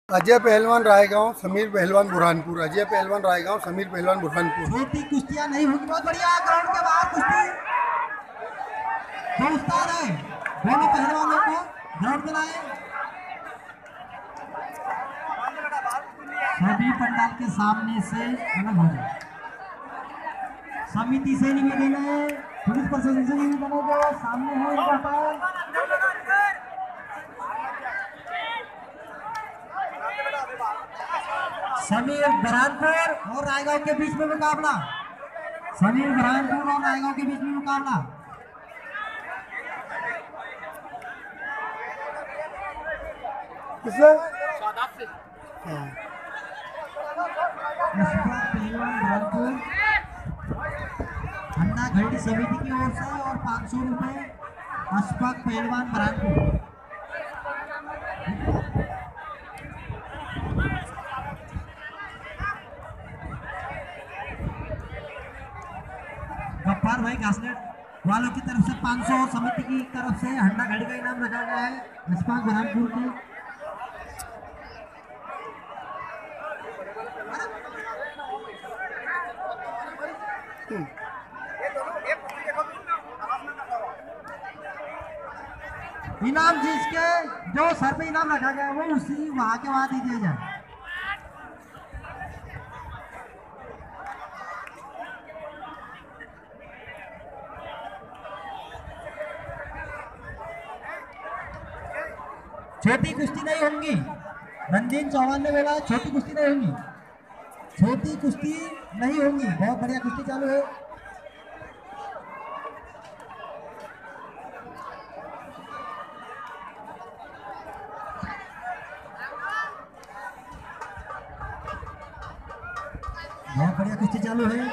अजय पहलवान रायगांव, समीर पहलवान बुरहानपुर। अजय पहलवान रायगांव, समीर पहलवान बुरहानपुर। छोटी कुश्तियां नहीं होगी। बहुत बढ़िया। ग्राउंड के बाहर कुश्ती जो उस्ताद है दोनों पहलवानों को ग्राउंड में लाए। सभी पंडाल के सामने से अलग हो जाए। समिति से निवेदन है, पुलिस प्रशासन से निवेदन है, जो सामने हो इनका हटाओ। समीर बुरहानपुर और रायगांव के बीच में मुकाबला। समीर बुरहानपुर और रायगांव के बीच में मुकाबला। किससे? अन्ना घड़ी समिति की ओर से और 500 रुपए अशफाक पहलवान बुरहानपुर। गफ्फार भाई घासलेट वालों की तरफ से 500 और समिति की तरफ से हंडा घड़ी का इनाम रखा गया है अशफाक बुरहानपुर के। इनाम जिसके जो सर पे इनाम रखा गया है वो उसी वहां के वहां दे दिया जाए। छोटी कुश्ती नहीं होंगी। रणदीप चौहान ने बोला छोटी कुश्ती नहीं होंगी। छोटी कुश्ती नहीं होंगी। बहुत बढ़िया कुश्ती चालू है। बहुत बढ़िया कुश्ती चालू है।